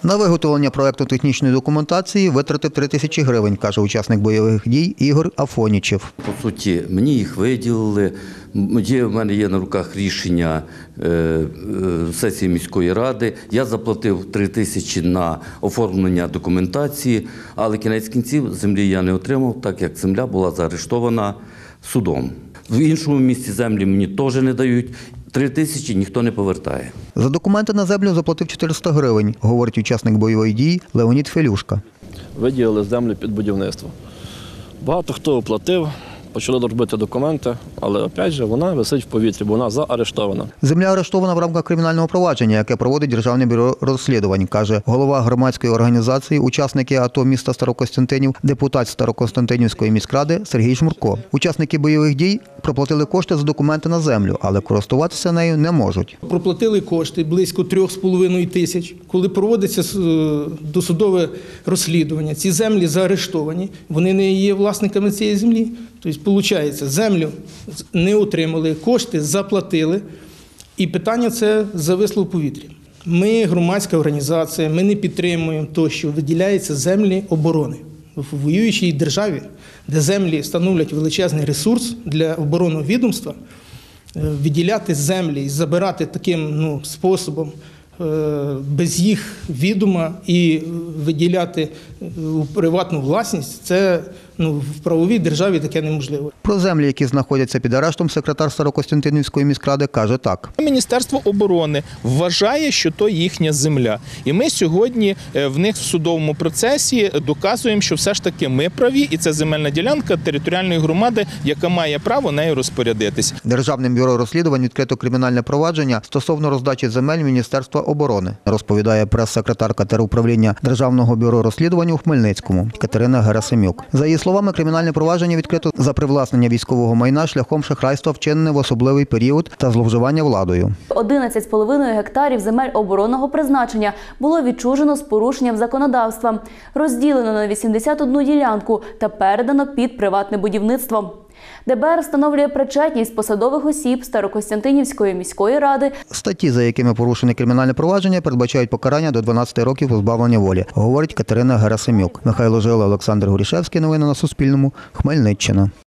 На виготовлення проєктно-технічної документації витратив 3 тисячі гривень, каже учасник бойових дій Ігор Афонічев. По суті, мені їх виділили. В мене є на руках рішення сесії міської ради. Я заплатив 3 тисячі на оформлення документації, але кінець кінців землі я не отримав, так як земля була заарештована судом. В іншому місці землі мені теж не дають. 3 тисячі ніхто не повертає. За документи на землю заплатив 400 гривень, говорить учасник бойових дій Леонід Фелюшка. Виділили землю під будівництво. Багато хто оплатив, почали робити документи, але, опять же, вона висить в повітрі, бо вона заарештована. Земля арештована в рамках кримінального провадження, яке проводить Державне бюро розслідувань, каже голова громадської організації «Учасники АТО міста Старокостянтинів», депутат Старокостянтинівської міськради Сергій Жмурко. Учасники бойових дій проплатили кошти за документи на землю, але користуватися нею не можуть. Проплатили кошти близько 3,5 тисяч. Коли проводиться досудове розслідування, ці землі заарештовані, вони не є власниками цієї землі. Тобто, виходить, землю не отримали, кошти заплатили, і питання це зависло в повітрі. Ми, громадська організація, ми не підтримуємо те, що виділяються землі оборони. В воюючій державі, де землі становлять величезний ресурс для оборонного відомства, виділяти землі і забирати таким способом, без їх відома і виділяти у приватну власність, це в правовій державі таке неможливо. Про землі, які знаходяться під арештом, секретар Старокостянтинівської міськради каже так. Міністерство оборони вважає, що то їхня земля. І ми сьогодні в них в судовому процесі доказуємо, що все ж таки ми праві, і це земельна ділянка територіальної громади, яка має право нею розпорядитись. Державним бюро розслідувань відкрито кримінальне провадження стосовно роздачі земель Міністерства оборони, розповідає прес-секретарка теруправління Державного бюро розслідувань у Хмельницькому Катерина Герасимюк. За її словами, кримінальне провадження відкрито за привласнення військового майна шляхом шахрайства, вчинене в особливий період, та зловживання владою. 11,5 гектарів земель оборонного призначення було відчужено з порушенням законодавства. Розділено на 81 ділянку та передано під приватне будівництво. ДБР встановлює причетність посадових осіб Старокостянтинівської міської ради. Статті, за якими порушене кримінальне провадження, передбачають покарання до 12 років позбавлення волі, говорить Катерина Герасимюк. Михайло Жила, Олександр Горішевський. Новини на Суспільному. Хмельниччина.